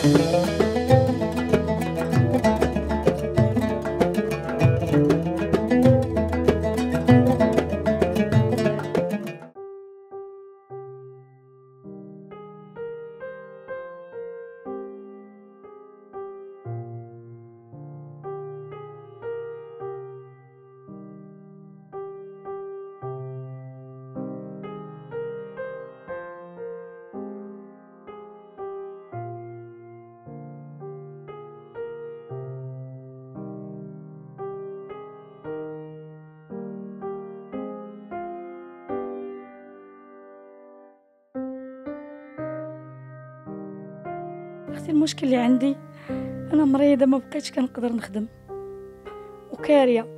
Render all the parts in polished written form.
اختي المشكل اللي عندي، انا مريضه ما بقيتش كنقدر نخدم وكاريه،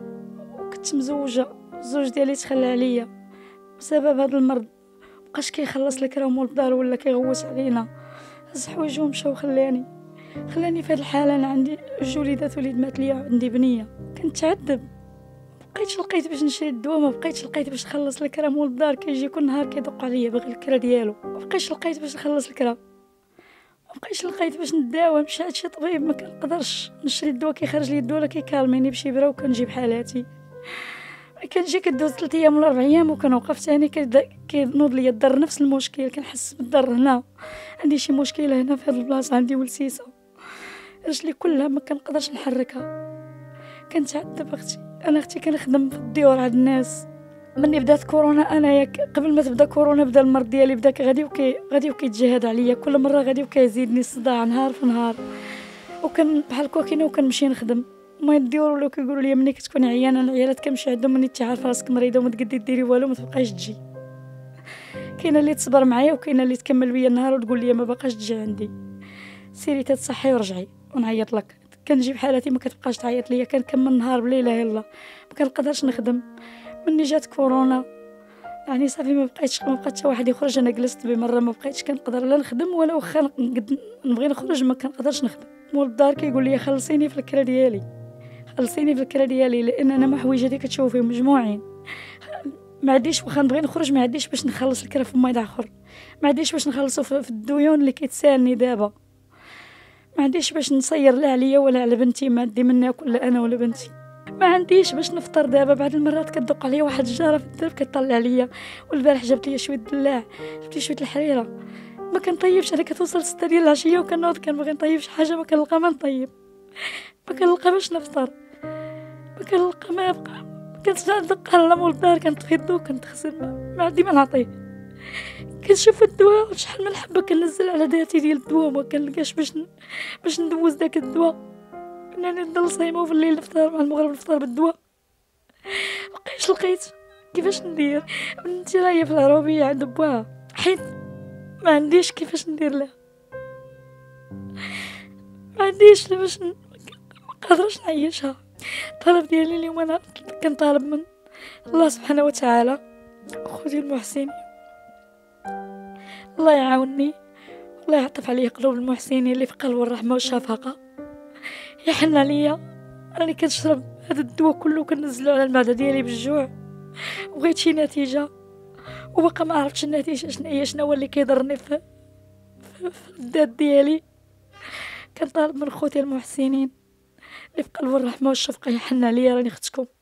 وكنت مزوجه، الزوج ديالي تخلى عليا بسبب هذا المرض، مبقاش كيخلص لك راه مول الدار ولا كيغوت علينا، هز حوايجو ومشى خلاني في هذه الحاله. انا عندي جوج وليدات، وليد مات ليا، عندي بنيه، كنتعذب، بقيتش لقيت باش نشري الدواء، ما بقيتش لقيت باش نخلص الكرا مول الدار، كيجي كل نهار كيدق عليا باغي الكرا ديالو، ما بقيتش لقيت باش نخلص الكرا، ما بقيتش لقيت باش نداوى، مشات شي طبيب ما كنقدرش نشري الدواء، كيخرج لي الدواء كيكالميني بشي برا وكنجيب حالاتي، كنجي كدوز 3 ايام ولا 4 ايام وكنوقف ثاني، كينوض ليا الضر، نفس المشكل، كنحس بالضر هنا، عندي شي مشكله هنا في هذه البلاصه، عندي ولسيسه، رجلي كلها ما كنقدرش نحركها، كنتعذب اختي. انا اختي كنخدم في الديور عند الناس، مني بدات كورونا، انا قبل ما تبدا كورونا بدا المرض ديالي، بدا غادي وكيتجهد عليا، كل مره غادي وكيزيدني الصداع نهار في نهار، وكان بحال كوكينه وكنمشي نخدم. المهم الديور ولاو كيقولوا لي ملي كتكوني عيانه العيالات كنمشي عندهم، مني انت عارفه راسك مريضه وما تقدي ديري والو ما تبقايش تجي، كاينه اللي تصبر معايا وكاينه اللي تكمل بيا النهار وتقول لي ما باقاش تجي عندي، سيري تتصحي ورجعي ونعيط لك، كنجيب حالاتي ما كتبقاش تعيط ليا، كنكمل النهار بليله يلا ما كنقدرش نخدم. مني جات كورونا يعني صافي ما بقيت حتى واحد يخرج، انا جلست بمره ما بقيتش كنقدر لا نخدم ولا واخا نبغي نخرج ما كنقدرش نخدم. مول الدار كيقول لي خلصيني في الكرا ديالي، خلصيني في الكرا ديالي، لان انا ما حويجاتي كتشوفي مجموعين، ما عنديش واخا نبغي نخرج ما عنديش باش نخلص الكرا في مايد اخر، ما عنديش باش نخلصوا في الديون اللي كيتسالني دابا، ما عنديش باش نصير لا عليا ولا على بنتي، ما عندي من ناكل لا انا ولا بنتي، ما عنديش باش نفطر دابا. بعد المرات كتدق عليا واحد الجاره في الدرب كتطلع عليا، والبارح جبت لي شويه دلاع، جبت لي شويه الحريره، ما كنطيبش، انا كتوصل 6 ديال العشيه وكنوض كنبغي نطيب شي حاجه ما كنلقى ما نطيب، ما كنلقى باش نفطر، ما كنلقى ما يبقى، كنتدق على مول الدار كنطفي الضو كنتغسل، ما عندي ما نعطيه، كنشوف الدواء شحال من حبه كننزل على ذاتي ديال الدواء، ما كنلقاش باش ندوز داك الدواء، انني نضل صايمه وفي الليل نفطر مع المغرب نفطر بالدواء، مبقيتش لقيت كيفاش ندير. بنتي راهي في العروبيه عند باها، حيت ما عنديش كيفاش ندير لها، ما عنديش باش ما قادرش نعيشها. الطلب ديالي اليوم انا كنطالب من الله سبحانه وتعالى خوتي المحسنين، الله يعاونني، الله يعطف عليا قلوب المحسنين اللي في قلب الرحمه والشفقه، يحن عليا. راني كنشرب هذا الدواء كله كننزلو على المعده ديالي بالجوع، وبغيت شي نتيجه وبقى ما عرفتش النتيجه شنو هو اللي كيضرني في الذات ديالي. كنطالب من خوتي المحسنين اللي في قلب الرحمه والشفقه يحن عليا، راني اختكم.